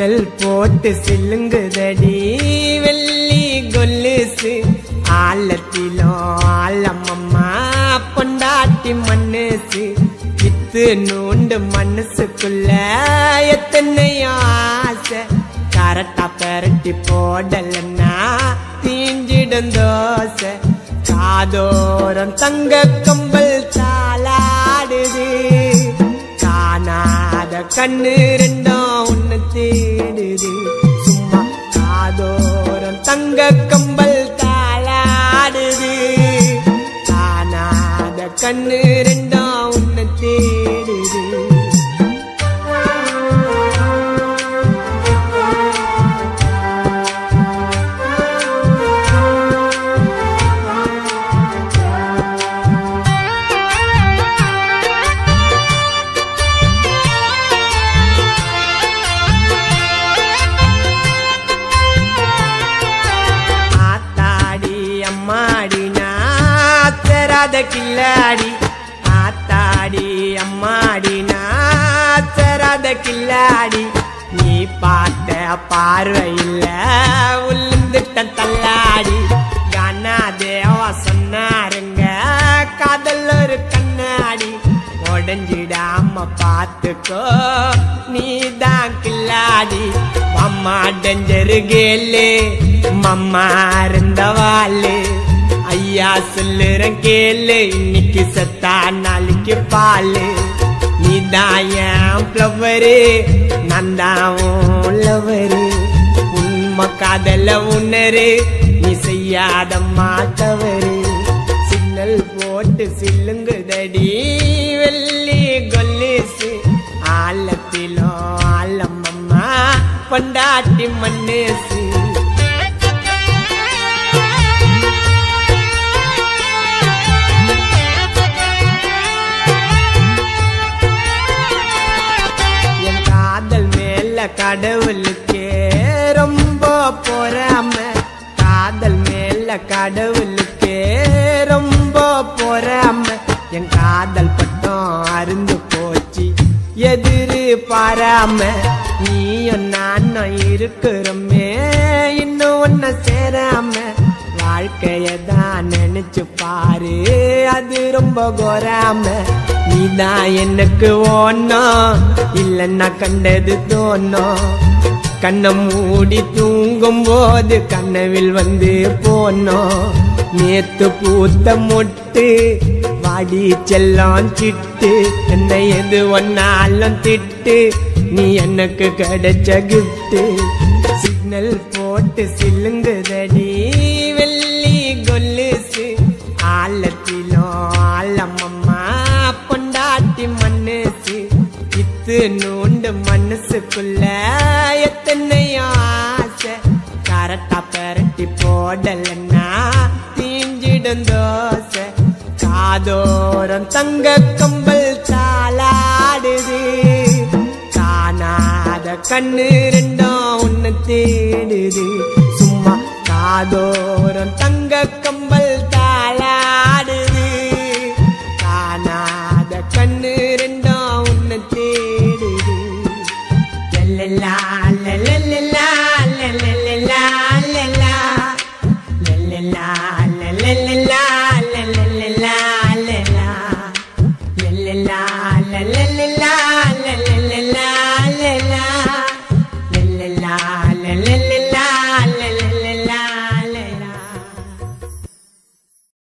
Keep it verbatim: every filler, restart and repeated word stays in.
signal போட்டு சில்லுங்குதடி வெள்ளி கொலுசு ஆழத்திலும் ஆழமம்மா பொண்டாட்டி மனசு வித்து நூண்டு மனசுக்குள்ள எத்தனையோ ஆசை கரட்டா பெரட்டி போடலன்னா தீஞ்சிடும் தோசை காதோரம் தங்க கம்பல் தாளாடுது காணாத கண்ணு ரெண்டும் உன்னை தேடுது சும்மா காதோரம் தங்க கம்பல் தாளாடுது காணாத கண்ணு ரெண்டும் உன்னை தேடுது கில்லாடி ஆத்தாடி அம்மாடி நாச்சராத கில்லாடி நீ பார்த்த பார்வையில் உளுந்துட்ட தள்ளாடி கானா தேவா சொன்னாருங்க காதல் ஒரு கண்ணாடி உடஞ்சிடாம பார்த்துக்கோ நீதான் கில்லாடி அம்மா டெஞ்சரு கேளு மம்மா இருந்தவாளு ஐயா சொல்லுறேன் கேளு இன்னைக்கு சத்தா நாளைக்கு பாலு நீதான் என் ஃப்ளவரு நான் தான் லவரு உண்மை காதல உணரு நீ செய்யாத மாத்தவரு சிக்னல் போட்டு சில்லுங்குதடி வெள்ளி கொலுசு ஆழத்திலோ ஆழமம்மா பொண்டாட்டி மனசு கடவுளுக்கே ரொம்ப பொறாம காதல் மேல கடவுளுக்கே ரொம்ப பொறாம என் காதல் பட்டம் அருந்து போச்சு எதிரு பாராம நீயும் நானும் இருக்கிறோமே இன்னும் ஒன்ன சேராம வாழ்க்கையதான் நினைச்சு பாரு அது ரொம்ப கோராம நீதான் எனக்கு ஓணும் இல்லன்னா கண்டது தோணும் கண்ணை மூடி தூங்கும் போது கனவில் வந்து போனோம் நேத்து பூத்த மொட்டு வாடி செல்லம் சிட்டு என்னை எது ஒன்னாலும் திட்டு நீ எனக்கு கிடைச்ச கிஃப்ட் சிக்னல் போட்டு சில்லுங்குதடி வெள்ளி கொலுசு ஆழத்திலோ ஆழமம்மா பொண்டாட்டி மனசு வித்து நூண்டு மனசுக்குள்ள எத்தனையோ ஆசை கரட்டா பெரட்டி போடலன்னா தீஞ்சிடும் தோசை காதோரம் தங்க கம்பல் தாளாடுது காணாத கண்ணு ரெண்டும் உன்னை தேடுது சும்மா காதோரம் தங்க கம்பல் தாளாடுது காணாத கண்ணு ரெண்டும் உன்னை தேடுது லல்லா லல்லா லல்லா லல்லா லல்லா லல்லா லல்லா லல்லா லல்லா லல்லா லல்லா